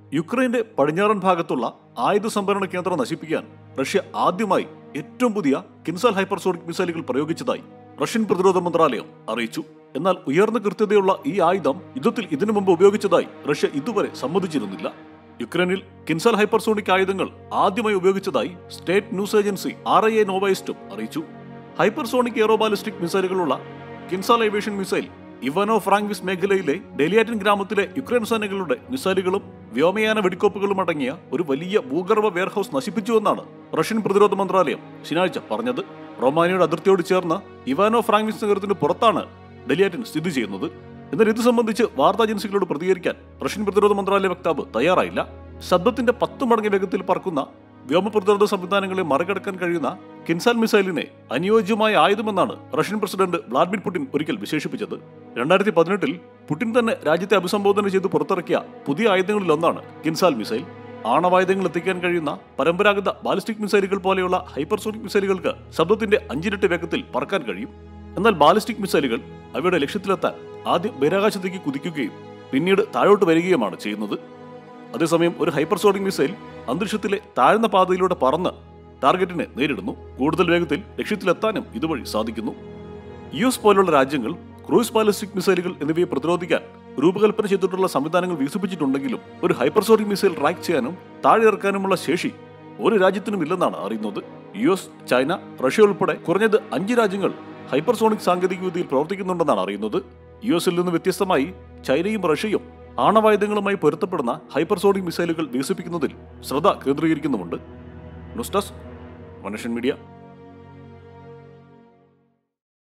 യുക്രൈന്റെ പടിഞ്ഞാറൻ ഭാഗത്തുള്ള ആയുധ സംഭരണ കേന്ദ്രം നശിപ്പിക്കാൻ റഷ്യ ആദ്യമായി ഏറ്റവും പുതിയ കിൻസാൽ ഹൈപ്പർസോണിക് മിസൈലുകൾ പ്രയോഗിച്ചതായി റഷ്യൻ പ്രതിരോധ മന്ത്രാലയം അറിയിച്ചു. എന്നാൽ ഉയർന്ന കൃത്യതയുള്ള ഈ ആയുധം യുദ്ധത്തിൽ ഇതിനു മുമ്പ് ഉപയോഗിച്ചതായി റഷ്യ ഇതുവരെ സമ്മതിച്ചിരുന്നില്ല. യുക്രൈനിൽ കിൻസാൽ ഹൈപ്പർസോണിക് ആയുധങ്ങൾ ആദ്യമായി ഉപയോഗിച്ചതായി സ്റ്റേറ്റ് ന്യൂസ് ഏജൻസി RIA നോവയിസ്റ്റും അറിയിച്ചു. ഹൈപ്പർസോണിക് എയറോ ബാലിസ്റ്റിക് മിസൈലുകളുള്ള Kinzhal aviation missile Ivano Frankivsk മേഖലയിലെ ഡെലിയാറ്റിൻ ഗ്രാമത്തിലെ യുക്രൈൻ സേനകളുടെ മിസൈലുകളും വ്യോമയാന വെടിക്കോപ്പുകളും അടങ്ങിയ ഒരു വലിയ ഭൂഗർഭ വെയർഹൌസ് നശിപ്പിച്ചുവെന്നാണ് റഷ്യൻ പ്രതിരോധ മന്ത്രാലയം ശനിയാഴ്ച പറഞ്ഞത്. റൊമാനിയയുടെ അതിർത്തിയോട് ചേർന്ന് ഇവാനോ ഫ്രാങ്ക്വിസ് നഗരത്തിന് പുറത്താണ് ഡെലിയാറ്റിൻ സ്ഥിതി ചെയ്യുന്നത്. എന്നാൽ ഇത് സംബന്ധിച്ച് വാർത്താ ഏജൻസികളോട് പ്രതികരിക്കാൻ റഷ്യൻ പ്രതിരോധ മന്ത്രാലയ വക്താവ് തയ്യാറായില്ല. ശബ്ദത്തിന്റെ 10 മടങ്ങ് വേഗത്തിൽ പറക്കുന്ന വ്യോമ പ്രതിരോധ സംവിധാനങ്ങളെ മറികടക്കാൻ കഴിയുന്ന കിൻസാൽ മിസൈലിനെ അനുയോജ്യമായ ആയുധമെന്നാണ് റഷ്യൻ പ്രസിഡന്റ് വ്ളാഡിമിർ പുടിൻ ഒരിക്കൽ വിശേഷിപ്പിച്ചത്. 2018 പുടിൻ തന്നെ രാജ്യത്തെ അഭിസംബോധന ചെയ്ത് പുറത്തിറക്കിയ പുതിയ ആയുധങ്ങളിലൊന്നാണ് കിൻസാൽ മിസൈൽ. ആണവായുധങ്ങൾ എത്തിക്കാൻ കഴിയുന്ന പരമ്പരാഗത ബാലിസ്റ്റിക് മിസൈലുകൾ പോലെയുള്ള ഹൈപ്പർസോണിക് മിസൈലുകൾക്ക് ശബ്ദത്തിന്റെ 5 ഇരട്ടി വേഗത്തിൽ പറക്കാൻ കഴിയും. എന്നാൽ ബാലിസ്റ്റിക് മിസൈലുകൾ അവയുടെ ലക്ഷ്യത്തിലെത്താൻ ആദ്യം ബഹിരാകാശത്തേക്ക് കുതിക്കുകയും പിന്നീട് താഴോട്ട് വരികയുമാണ് ചെയ്യുന്നത്. അതേസമയം ഒരു ഹൈപ്പർസോണിക് മിസൈൽ അന്തരീക്ഷത്തിലെ താഴ്ന്ന പാതയിലൂടെ പറന്ന് ടാർഗറ്റിനെ നേരിടുന്നു. കൂടുതൽ വേഗത്തിൽ ലക്ഷ്യത്തിലെത്താനും ഇതുവഴി സാധിക്കുന്നു. US പോലുള്ള രാജ്യങ്ങൾ ക്രൂയിസ് ബാലിസ്റ്റിക് മിസൈലുകൾ എന്നിവയെ പ്രതിരോധിക്കാൻ രൂപകൽപ്പന ചെയ്തിട്ടുള്ള സംവിധാനങ്ങൾ വികസിപ്പിച്ചിട്ടുണ്ടെങ്കിലും ഒരു ഹൈപ്പർസോണിക് മിസൈൽ ട്രാക്ക് ചെയ്യാനും താഴെ ഇറക്കാനുമുള്ള ശേഷി ഒരു രാജ്യത്തിനും ഇല്ലെന്നാണ് അറിയുന്നത്. US, ചൈന, റഷ്യ ഉൾപ്പെടെ കുറഞ്ഞത് 5 രാജ്യങ്ങൾ ഹൈപ്പർസോണിക് സാങ്കേതികവിദ്യയിൽ പ്രവർത്തിക്കുന്നുണ്ടെന്നാണ് അറിയുന്നത്. US നിന്ന് വ്യത്യസ്തമായി ചൈനയും റഷ്യയും ആണവായുധങ്ങളുമായി പൊരുത്തപ്പെടുന്ന ഹൈപ്പർസോണിക് മിസൈലുകൾ വികസിപ്പിക്കുന്നതിൽ ശ്രദ്ധ കേന്ദ്രീകരിക്കുന്നുമുണ്ട്. News desk, one nation media.